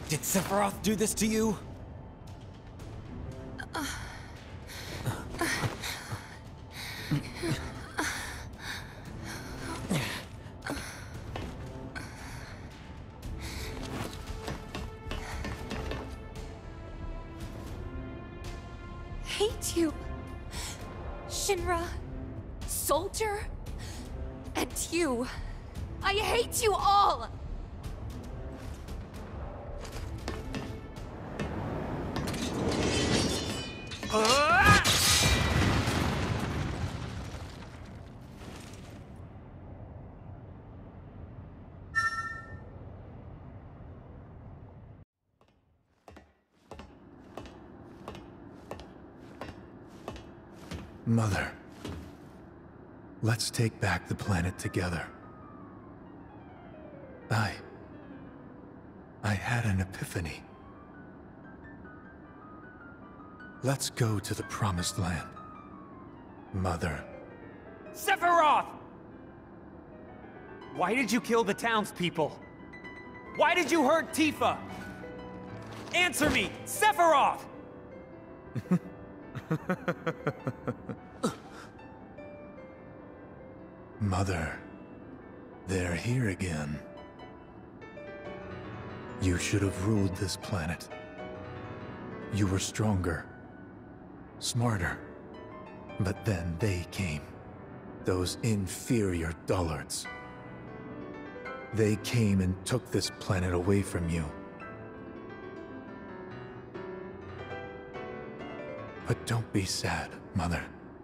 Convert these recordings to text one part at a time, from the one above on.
Did Sephiroth do this to you? Hate you, Shinra, Soldier, and you. I hate you all! Mother, let's take back the planet together. I had an epiphany. Let's go to the Promised Land. Mother. Sephiroth! Why did you kill the townspeople? Why did you hurt Tifa? Answer me, Sephiroth! Mother, they're here again. You should have ruled this planet. You were stronger, smarter, but then they came. Those inferior dullards. They came and took this planet away from you. But don't be sad, Mother.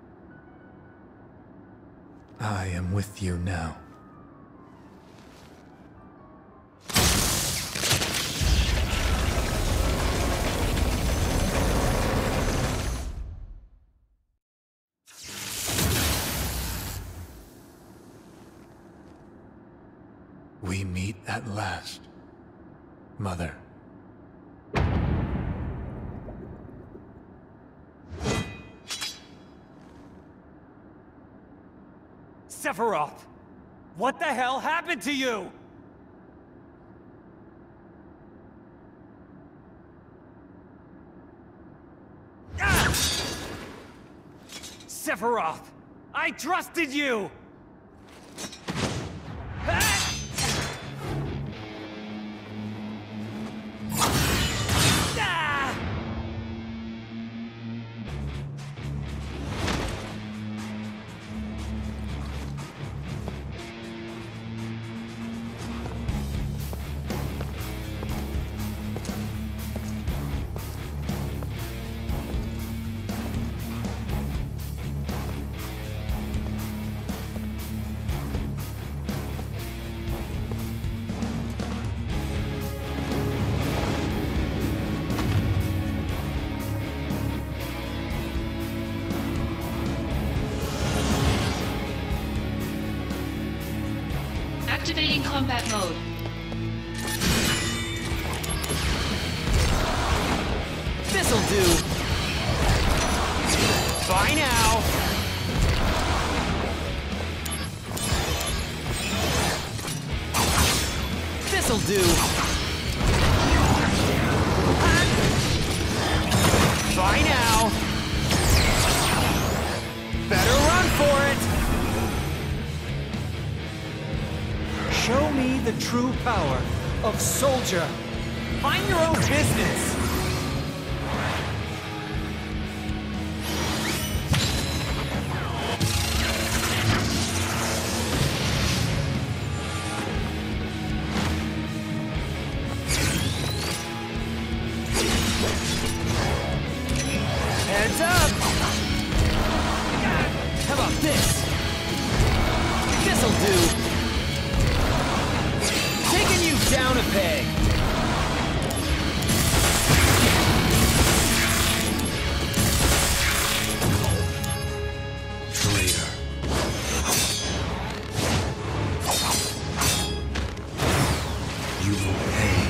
I am with you now. We meet at last, Mother. Sephiroth! What the hell happened to you? Ah! Sephiroth! I trusted you! Ah! Ah! Activating combat mode. This'll do! Bye now! This'll do! Bye now! Better run for it! Show me the true power of Soldier. Mind your own business! Heads up! How about this? This'll do! Taking you down a peg! Traitor. You will pay.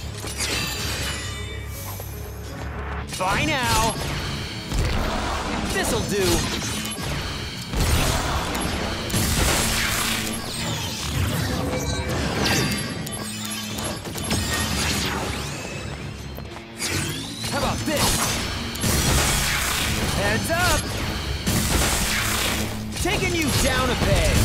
Bye now! This'll do. How about this? Heads up! Taking you down a peg.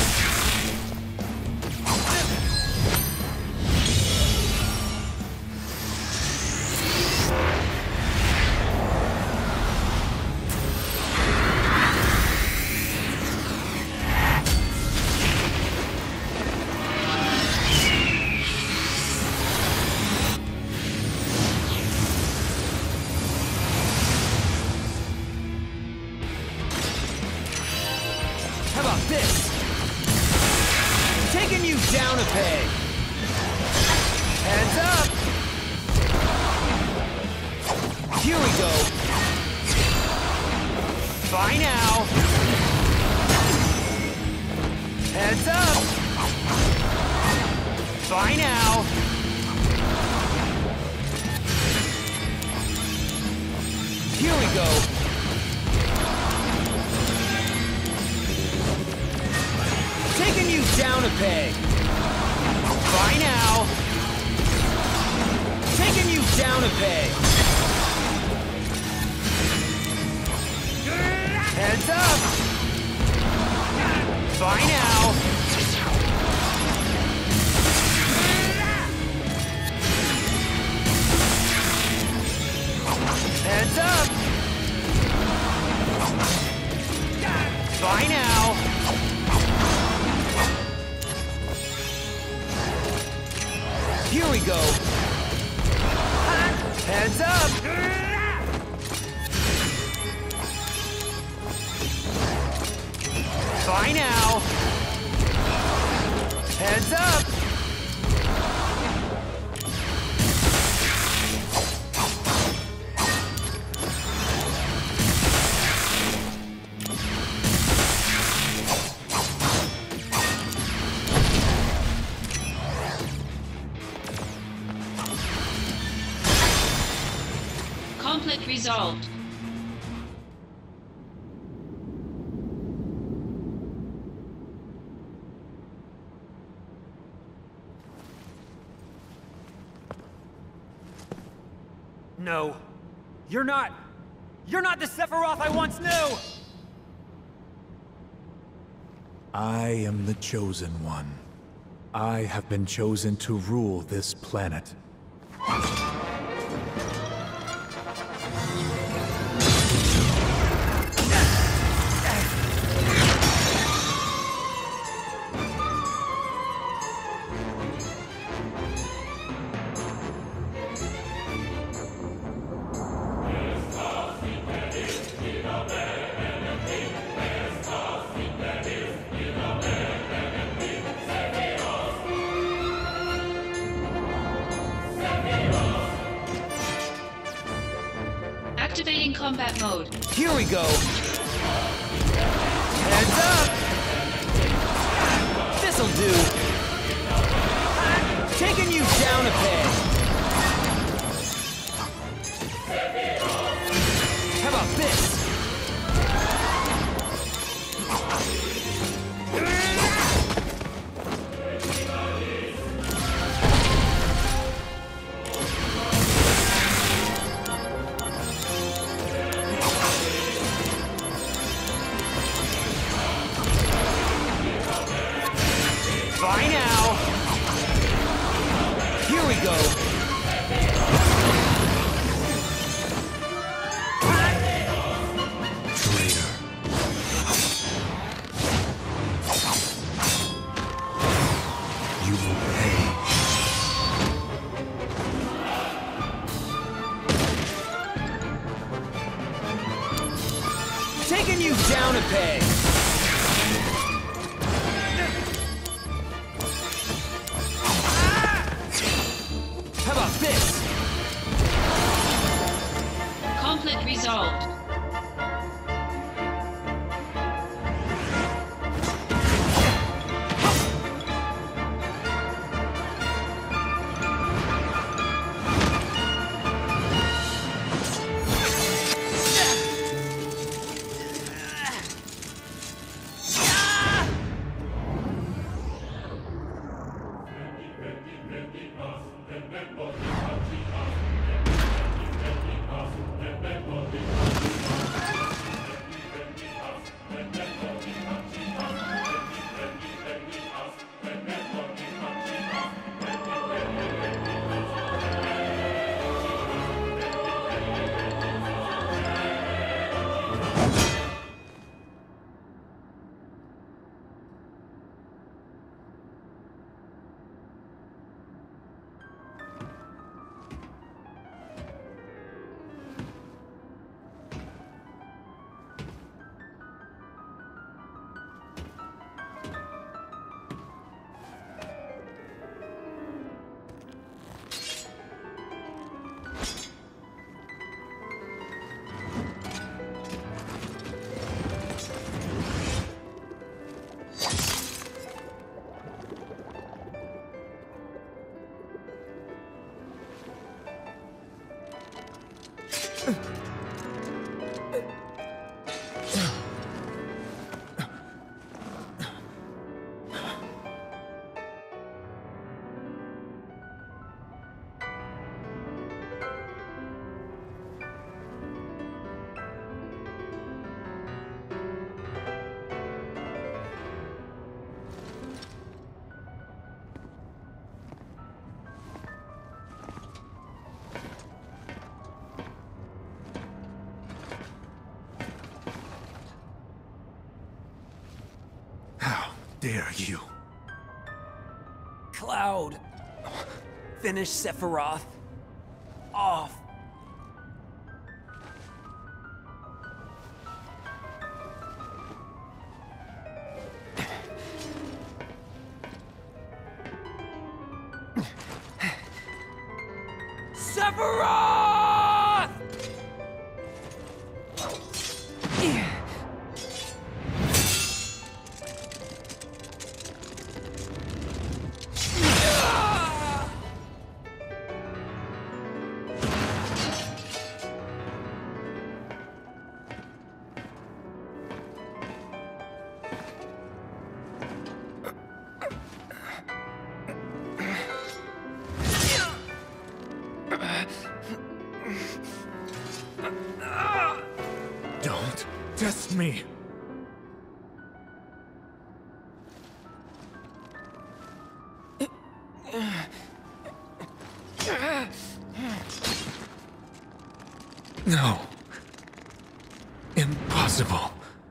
How about this? Taking you down a peg. Heads up! Here we go. Bye now. Heads up! Bye now. Here we go. Taking you down a peg. Bye now. Taking you down a peg. Heads up. Bye now. Heads up. Bye now. Here we go. Heads up. Bye now. Heads up. Conflict resolved. No. You're not the Sephiroth I once knew! I am the Chosen One. I have been chosen to rule this planet. Activating combat mode. Here we go. Heads up. This'll do. Taking you down a peg. How about this? Bye now. Here we go. Traitor. You will pay. Taking you down a peg. How about this? Conflict resolved. How dare you? Cloud. Finish Sephiroth off. Sephiroth! Don't test me. No. Impossible.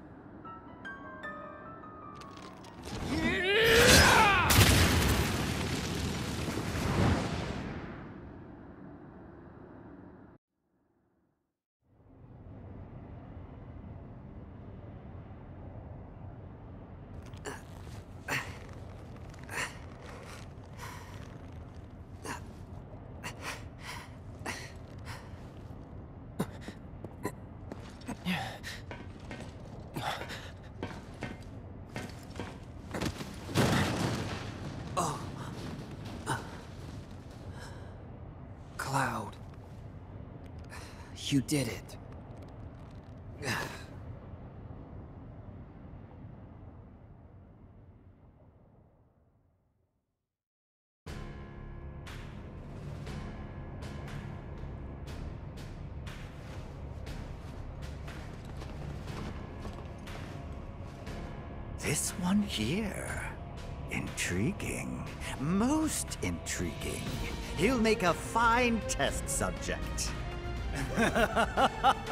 Cloud. You did it. This one here. Intriguing. Most intriguing. He'll make a fine test subject.